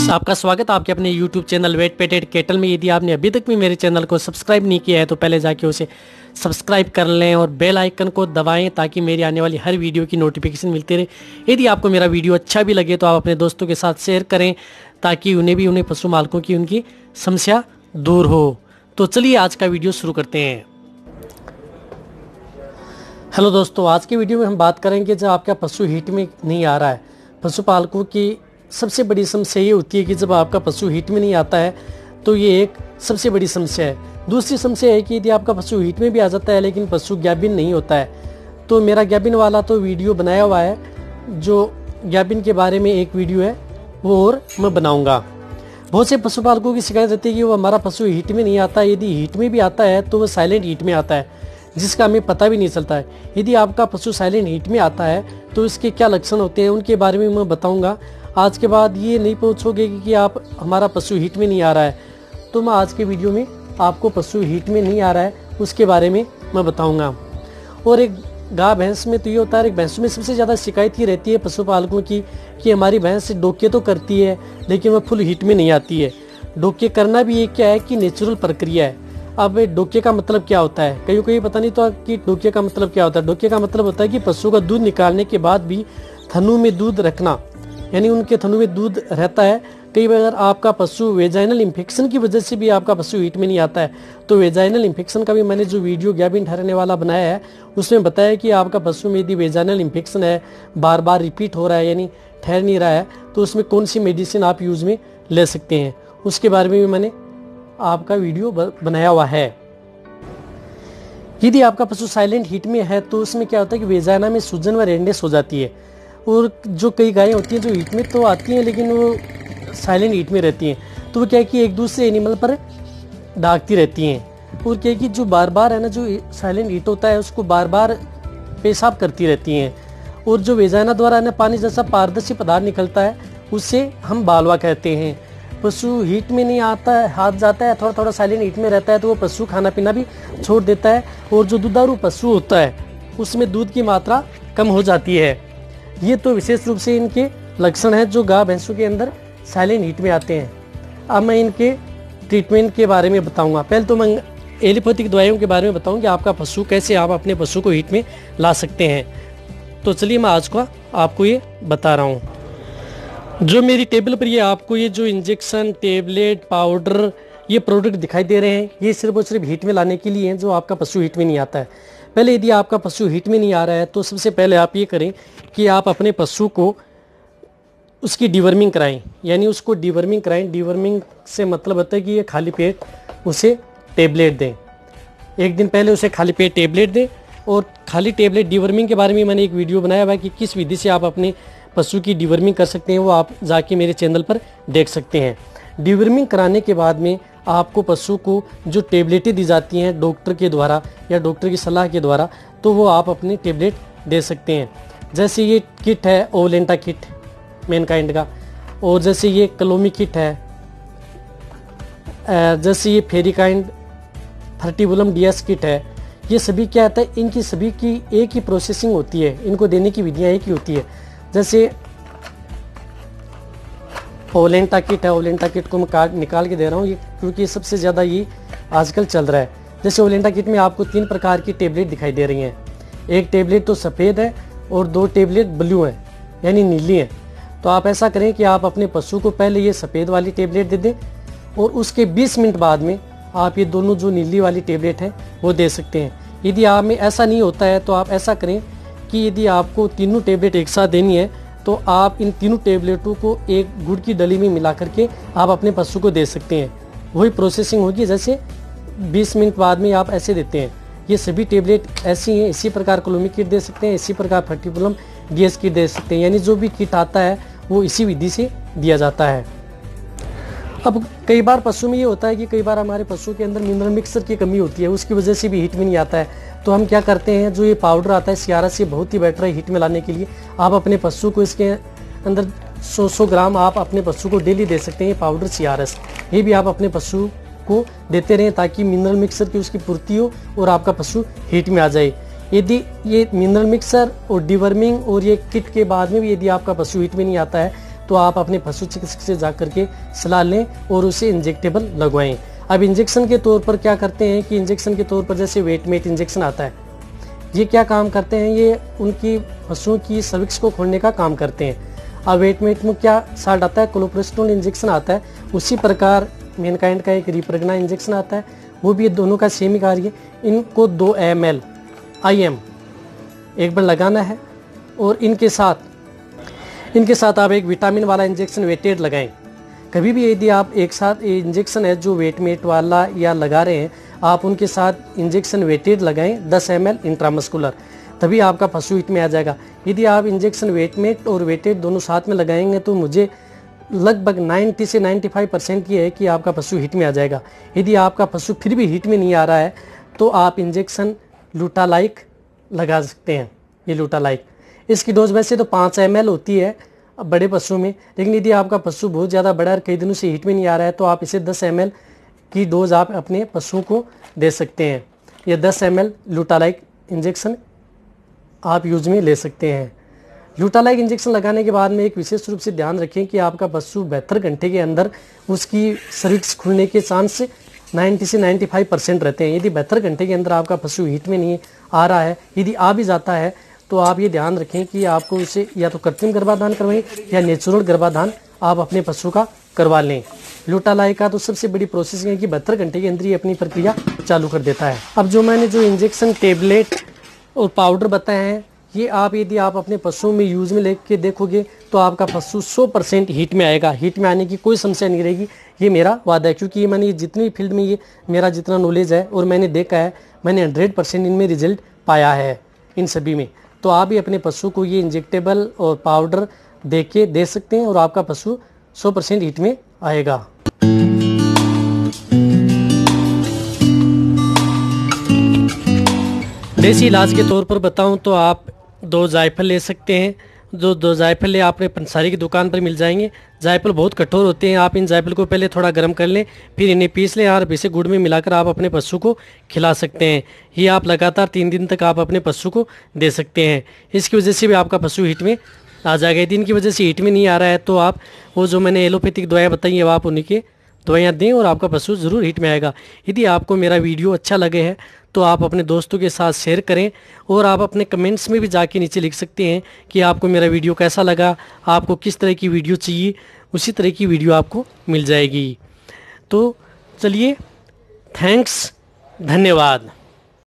आपका स्वागत आपके अपने YouTube channel vet petted cattle में। यदि आपने अभी तक भी मेरे चैनल को सब्सक्राइब नहीं किया है तो पहले जाके उसे सब्सक्राइब कर लें और बेल आइकन को दबाएं ताकि मेरी आने वाली हर वीडियो की नोटिफिकेशन मिलती रहे। यदि आपको मेरा वीडियो अच्छा भी लगे तो आप अपने दोस्तों के साथ शेयर करें ताकि उन्हें पशु मालकों की उनकी समस्या दूर हो। तो चलिए आज का वीडियो शुरू करते हैं। हेलो दोस्तों, आज के वीडियो में हम बात करेंगे जब आपका पशु हीट में नहीं आ रहा है। पशुपालकों की सबसे बड़ी समस्या ये होती है कि जब आपका पशु हीट में नहीं आता है तो ये एक सबसे बड़ी समस्या है। दूसरी समस्या है कि यदि आपका पशु हीट में भी आ जाता है लेकिन पशु गैबिन नहीं होता है, तो मेरा गैबिन वाला तो वीडियो बनाया हुआ है, जो गैबिन के बारे में एक वीडियो है वो और मैं बनाऊंगा। बहुत से पशुपालकों की शिकायत रहती है कि वो हमारा पशु हीट में नहीं आता, यदि हीट में भी आता है तो वो साइलेंट हीट में आता है जिसका हमें पता भी नहीं चलता है। यदि आपका पशु साइलेंट हीट में आता है तो इसके क्या लक्षण होते हैं उनके बारे में मैं बताऊंगा। आज के बाद ये नहीं पूछोगे कि आप हमारा पशु हीट में नहीं आ रहा है, तो मैं आज के वीडियो में आपको पशु हीट में नहीं आ रहा है उसके बारे में मैं बताऊंगा। और एक गाय भैंस में तो ये होता है, एक भैंस में सबसे ज़्यादा शिकायत ये रहती है पशुपालकों की कि हमारी भैंस डोके तो करती है लेकिन वह फुल हीट में नहीं आती है। डोके करना भी एक क्या है कि नेचुरल प्रक्रिया है। अब डोके का मतलब क्या होता है, कहीं कहीं पता नहीं तो कि डोके का मतलब क्या होता है। डोके का मतलब होता है कि पशु का दूध निकालने के बाद भी थनों में दूध रखना, यानी उनके थनों में दूध रहता है। कई बार अगर आपका पशु वेजाइनल इन्फेक्शन की वजह से भी आपका पशु हीट में नहीं आता है तो वेजाइनल इन्फेक्शन का भी मैंने जो वीडियो गैबिन ठहरने वाला बनाया है उसमें बताया कि आपका पशु में यदि वेजाइनल इन्फेक्शन है, बार बार रिपीट हो रहा है यानी ठहर नहीं रहा है, तो उसमें कौन सी मेडिसिन आप यूज में ले सकते हैं उसके बारे में भी मैंने आपका वीडियो बनाया हुआ है। यदि आपका पशु साइलेंट हीट में है तो उसमें क्या होता है कि वेजाइना में सूजन व रेडनेस हो जाती है। और जो कई गायें होती हैं जो हीट में तो आती हैं लेकिन वो साइलेंट हीट में रहती हैं, तो वो क्या है कि एक दूसरे एनिमल पर डाकती रहती हैं। और क्या है कि जो बार बार है ना, जो साइलेंट हीट होता है उसको बार बार पेशाब करती रहती हैं। और जो वेजाइना द्वारा है ना पानी जैसा पारदर्शी पदार्थ निकलता है उससे हम बालवा कहते हैं। पशु हीट में नहीं आता है, हाथ जाता है, थोड़ा थोड़ा साइलेंट हीट में रहता है तो वो पशु खाना पीना भी छोड़ देता है और जो दुधारू पशु होता है उसमें दूध की मात्रा कम हो जाती है। ये तो विशेष रूप से इनके लक्षण हैं जो गाय भैंसों के अंदर साइलेंट हीट में आते हैं। अब मैं इनके ट्रीटमेंट के बारे में बताऊंगा। पहले तो मैं एलोपैथिक दवाइयों के बारे में बताऊं कि आपका पशु कैसे आप अपने पशु को हीट में ला सकते हैं। तो चलिए मैं आज का आपको ये बता रहा हूँ। जो मेरी टेबल पर ये आपको ये जो इंजेक्शन, टेबलेट, पाउडर, ये प्रोडक्ट दिखाई दे रहे हैं, ये सिर्फ और सिर्फ हीट में लाने के लिए हैं जो आपका पशु हीट में नहीं आता है। पहले यदि आपका पशु हीट में नहीं आ रहा है तो सबसे पहले आप ये करें कि आप अपने पशु को उसकी डिवर्मिंग कराएं, यानी उसको डिवर्मिंग कराएं। डिवर्मिंग से मतलब होता है कि ये खाली पेट उसे टेबलेट दें। एक दिन पहले उसे खाली पेट टेबलेट दें। और खाली टेबलेट डिवर्मिंग के बारे में मैंने एक वीडियो बनाया हुआ है कि किस विधि से आप अपने पशु की डिवर्मिंग कर सकते हैं, वो आप जाके मेरे चैनल पर देख सकते हैं। डिवर्मिंग कराने के बाद में आपको पशु को जो टेबलेटें दी जाती हैं डॉक्टर के द्वारा या डॉक्टर की सलाह के द्वारा, तो वो आप अपने टेबलेट दे सकते हैं। जैसे ये किट है ओवलेंटा किट मैनकाइंड का, और जैसे ये क्लोमी किट है, जैसे ये फेरिकाइंड फर्टिबुलम डीएस किट है। ये सभी क्या होता है, इनकी सभी की एक ही प्रोसेसिंग होती है, इनको देने की विधियाँ एक ही होती है। जैसे ओवलेंटा किट है, ओवलेंटा किट को मैं निकाल के दे रहा हूँ ये क्योंकि सबसे ज़्यादा ये आजकल चल रहा है। जैसे ओवलेंटा किट में आपको 3 प्रकार की टेबलेट दिखाई दे रही हैं। एक टेबलेट तो सफ़ेद है और 2 टेबलेट ब्लू है यानी नीली है। तो आप ऐसा करें कि आप अपने पशु को पहले ये सफ़ेद वाली टेबलेट दे दें और उसके 20 मिनट बाद में आप ये दोनों जो नीली वाली टेबलेट हैं वो दे सकते हैं। यदि आप में ऐसा नहीं होता है तो आप ऐसा करें कि यदि आपको तीनों टेबलेट एक साथ देनी है तो आप इन तीनों टेबलेटों को एक गुड़ की डली में मिला करके आप अपने पशु को दे सकते हैं। वही प्रोसेसिंग होगी जैसे 20 मिनट बाद में आप ऐसे देते हैं। ये सभी टेबलेट ऐसी हैं। इसी प्रकार क्लोमी किट दे सकते हैं, इसी प्रकार फर्टिबुलम डीएस किट दे सकते हैं, यानी जो भी किट आता है वो इसी विधि से दिया जाता है। अब कई बार पशु में ये होता है कि कई बार हमारे पशु के अंदर मिनरल मिक्सर की कमी होती है, उसकी वजह से भी हीट में नहीं आता है। तो हम क्या करते हैं, जो ये पाउडर आता है CRS, ये बहुत ही बेटर है हीट में लाने के लिए। आप अपने पशु को इसके अंदर 100 ग्राम आप अपने पशु को डेली दे सकते हैं। ये पाउडर CRS ये भी आप अपने पशु को देते रहें ताकि मिनरल मिक्सर की उसकी पूर्ति हो और आपका पशु हीट में आ जाए। यदि ये मिनरल मिक्सर और डिवर्मिंग और ये किट के बाद में भी यदि आपका पशु हीट में नहीं आता है तो आप अपने पशु चिकित्सक से जा करके सलाह लें और उसे इंजेक्टेबल लगवाएं। अब इंजेक्शन के तौर पर क्या करते हैं कि इंजेक्शन के तौर पर जैसे वेटमेट इंजेक्शन आता है, ये क्या काम करते हैं, ये उनकी पशुओं की सर्विक्स को खोलने का काम करते हैं। अब वेटमेट में क्या साल्ट आता है, क्लोप्रेस्टोल इंजेक्शन आता है। उसी प्रकार मैनकाइंड का एक रिप्रेग्ना इंजेक्शन आता है, वो भी ये दोनों का सेम ही कार्य है। इनको 2 ml IM एक बार लगाना है और इनके साथ आप एक विटामिन वाला इंजेक्शन वेटेड लगाएं। कभी भी यदि आप एक साथ इंजेक्शन है जो वेटमेट वाला या लगा रहे हैं, आप उनके साथ इंजेक्शन वेटेड लगाएं 10 ml इंट्रामस्कुलर, तभी आपका पशु हिट में आ जाएगा। यदि आप इंजेक्शन वेटमेट और वेटेड दोनों साथ में लगाएंगे तो मुझे लगभग 90 से 95% की है कि आपका पशु हिट में आ जाएगा। यदि आपका पशु फिर भी हिट में नहीं आ रहा है तो आप इंजेक्शन लूटालाइक लगा सकते हैं। ये लूटालाइक, इसकी डोज वैसे तो 5 ml होती है बड़े पशु में, लेकिन यदि आपका पशु बहुत ज़्यादा बड़ा है, कई दिनों से हिट में नहीं आ रहा है, तो आप इसे 10 ml की डोज आप अपने पशुओं को दे सकते हैं। ये 10 ml लूटालाइक इंजेक्शन आप यूज में ले सकते हैं। लूटालाइक इंजेक्शन लगाने के बाद में एक विशेष रूप से ध्यान रखें कि आपका पशु 72 घंटे के अंदर उसकी सर्विक्स खुलने के चांस 90 से 95% रहते हैं। यदि 72 घंटे के अंदर आपका पशु हीट में नहीं आ रहा है, यदि आ भी जाता है, तो आप ये ध्यान रखें कि आपको उसे या तो कृत्रिम गर्भाधान करवाएं या नेचुरल गर्भाधान आप अपने पशु का करवा लें। लूटालाइक का तो सबसे बड़ी प्रोसेस है कि 72 घंटे के अंदर ही अपनी प्रक्रिया चालू कर देता है। अब जो मैंने जो इंजेक्शन टेबलेट और पाउडर बताए हैं, ये आप यदि आप अपने पशुओं में यूज में लेके देखोगे तो आपका पशु 100% हीट में आएगा। हीट में आने की कोई समस्या नहीं रहेगी, ये मेरा वादा है, क्योंकि मैंने जितनी फील्ड में ये मेरा जितना नॉलेज है और मैंने देखा है, मैंने 100% इनमें रिजल्ट पाया है इन सभी में। तो आप भी अपने पशु को ये इंजेक्टेबल और पाउडर दे के दे सकते हैं और आपका पशु 100% हीट में आएगा। देसी इलाज के तौर पर बताऊं तो आप 2 जायफल ले सकते हैं। जो 2 जायफल ले आपने पंसारी की दुकान पर मिल जाएंगे। जायफल बहुत कठोर होते हैं, आप इन जायफल को पहले थोड़ा गर्म कर लें, फिर इन्हें पीस लें और इसे गुड़ में मिलाकर आप अपने पशु को खिला सकते हैं। ये आप लगातार 3 दिन तक आप अपने पशु को दे सकते हैं। इसकी वजह से भी आपका पशु हीट में आ जाएगा। यदि इनकी वजह से हीट में नहीं आ रहा है तो आप वो जो मैंने एलोपैथिक दवाएँ बताई है, आप उन्हीं के दवाइयाँ दें और आपका पशु ज़रूर हिट में आएगा। यदि आपको मेरा वीडियो अच्छा लगे है तो आप अपने दोस्तों के साथ शेयर करें और आप अपने कमेंट्स में भी जाके नीचे लिख सकते हैं कि आपको मेरा वीडियो कैसा लगा, आपको किस तरह की वीडियो चाहिए, उसी तरह की वीडियो आपको मिल जाएगी। तो चलिए, थैंक्स, धन्यवाद।